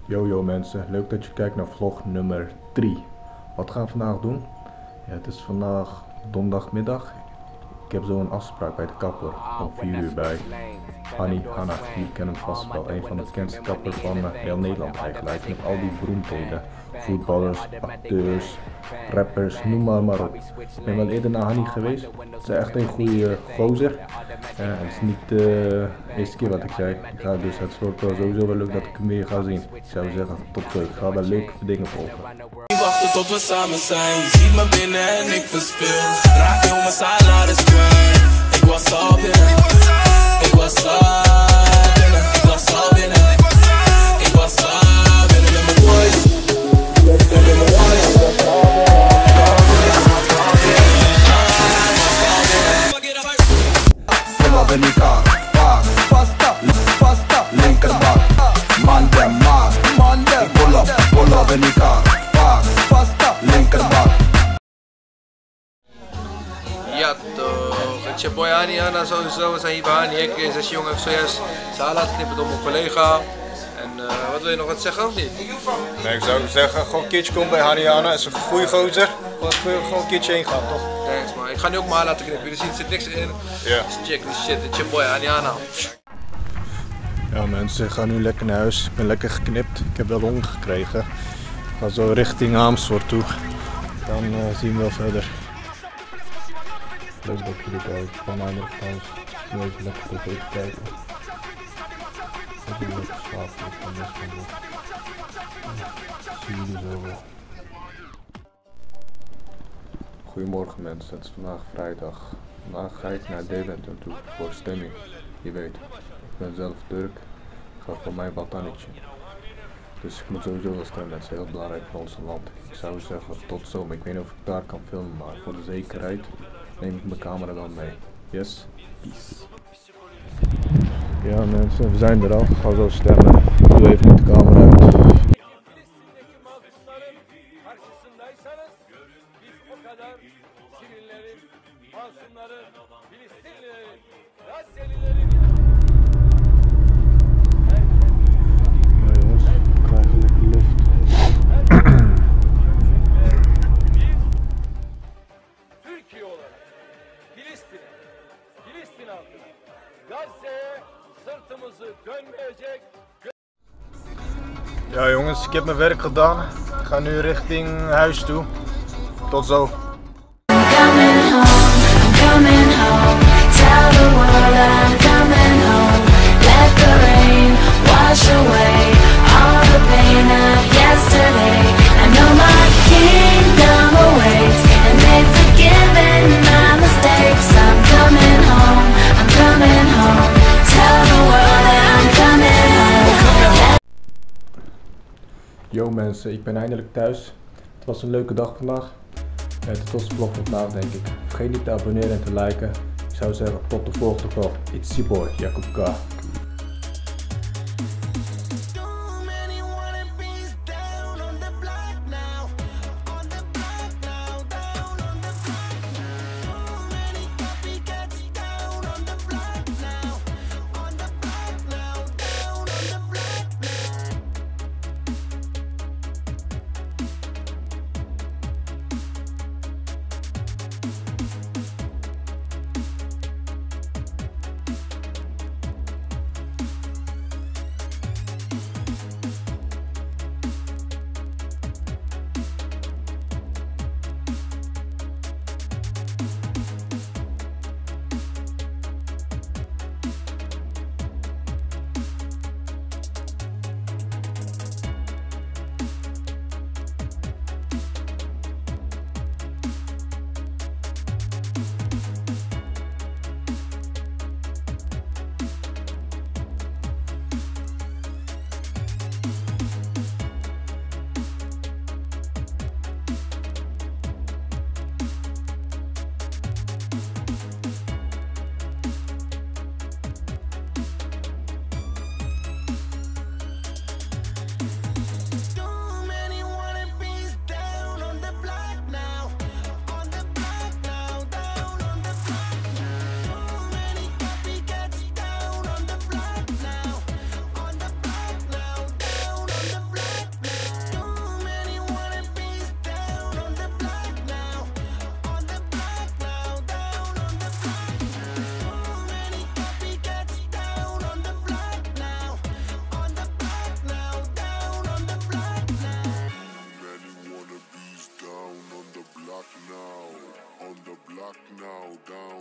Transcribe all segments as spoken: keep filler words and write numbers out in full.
Yo yo mensen, leuk dat je kijkt naar vlog nummer drie. Wat gaan we vandaag doen? Ja, het is vandaag donderdagmiddag. Ik heb zo een afspraak bij de kapper om vier uur bij Hani Hanna. Jullie kennen hem vast wel, een van de bekendste kappers van uh, heel Nederland eigenlijk. Met al die beroemdheden, voetballers, acteurs, rappers, noem maar maar op. Ik ben wel eerder naar Hani geweest. Het is echt een goede gozer. Uh, het is niet de uh, eerste keer wat ik zei. Ik ga dus het wordt wel sowieso wel leuk dat ik hem weer ga zien. Ik zou zeggen tot zo, ik ga wel leuke dingen volgen. Ik wacht tot we samen zijn, je ziet me binnen en ik verspil. Raak heel mijn salaris kwijt. Ik was al binnen, ik was al binnen, ik was al binnen, ik was al binnen met mijn boys, met mijn boys. Pull up in die car, park, pasta, pasta, linkerbak, man dem maar, man dem, pull up, pull up in die car, park, pasta, linkerbak. Ja toch, het is je boy Hani Hanna sowieso, we zijn hier bij Hani. Ik is deze jongen heeft zojuist zijn haar laten knippen door mijn collega. En uh, wat wil je nog wat zeggen of niet? Nee, ik zou zeggen, gewoon een keertje komen bij Hani Hanna, is een goede gozer. Gewoon, gewoon een keertje heen gaan, toch? Thanks man, ik ga nu ook mijn haar laten knippen, jullie zien er zit niks in. Ja. Dus check this shit, het is je boy Hani Hanna. Ja mensen, ik ga nu lekker naar huis. Ik ben lekker geknipt. Ik heb wel honger gekregen. Ik ga zo richting Amersfoort toe. Dan uh, zien we wel verder. Leuk dat jullie kijken. Ik ga eindelijk thuis. Nu even lekker tv kijken. Ik ben lekker slapen. Ik ga best wel doen. Zie jullie zo wel. Goedemorgen mensen, het is vandaag vrijdag. Vandaag ga ik naar Deventer toe voor stemming. Je weet, ik ben zelf Turk. Ik ga voor mijn watannetje. Dus ik moet sowieso wel stemmen, dat is heel belangrijk voor ons land. Ik zou zeggen tot zo, maar ik weet niet of ik daar kan filmen, maar voor de zekerheid neem ik mijn camera dan mee. Yes, peace. Ja mensen, we zijn er al. Ik ga zo stemmen. Ik doe even niet de camera uit. Filistin halkına, Gazze'ye sırtımızı dönmeyecek. Ja jongens, ik heb mijn werk gedaan. Ik ga nu richting huis toe. Tot zo. Coming home, I'm coming home. Tell the world that I'm coming home. Let the rain wash away all the pain of yesterday. I know my kingdom awaits, and they've forgiven my mistakes. I'm coming home, I'm coming home. Tell the world that I'm coming home. Yo mensen, ik ben eindelijk thuis. Het was een leuke dag vandaag. Het was de vlog van vandaag denk ik. Vergeet niet te abonneren en te liken. Ik zou zeggen tot de volgende vlog. It's your boy, Jacob K.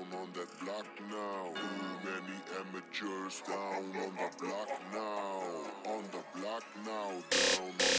down on that block now. Too many amateurs down on the block now. On the block now, down on